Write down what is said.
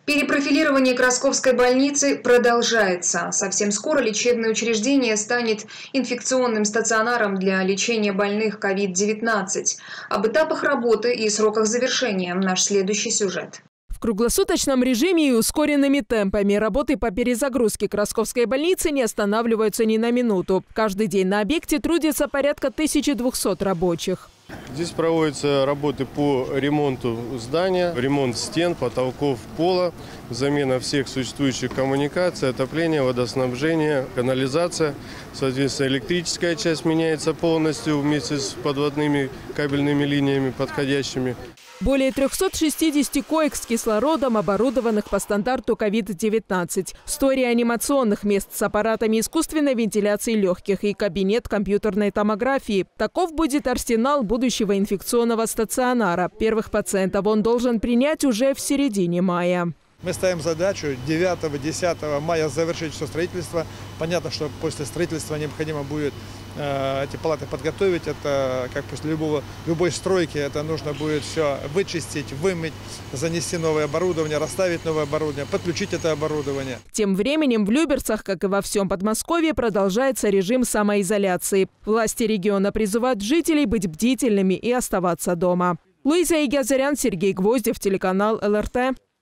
Перепрофилирование Красковской больницы продолжается. Совсем скоро лечебное учреждение станет инфекционным стационаром для лечения больных COVID-19. Об этапах работы и сроках завершения наш следующий сюжет. В круглосуточном режиме и ускоренными темпами работы по перезагрузке Красковской больницы не останавливаются ни на минуту. Каждый день на объекте трудится порядка 1200 рабочих. Здесь проводятся работы по ремонту здания, ремонт стен, потолков, пола, замена всех существующих коммуникаций, отопление, водоснабжение, канализация. Соответственно, электрическая часть меняется полностью вместе с подводными кабельными линиями подходящими. Более 360 коек с кислородом, оборудованных по стандарту COVID-19, 100 реанимационных мест с аппаратами искусственной вентиляции легких и кабинет компьютерной томографии. Таков будет арсенал будущего инфекционного стационара. Первых пациентов он должен принять уже в середине мая. Мы ставим задачу 9-10 мая завершить все строительство. Понятно, что после строительства необходимо будет эти палаты подготовить. Это как после любой стройки, это нужно будет все вычистить, вымыть, занести новое оборудование, расставить новое оборудование, подключить это оборудование. Тем временем в Люберцах, как и во всем Подмосковье, продолжается режим самоизоляции. Власти региона призывают жителей быть бдительными и оставаться дома. Луиза Игязарян, Сергей Гвоздев, телеканал ЛРТ.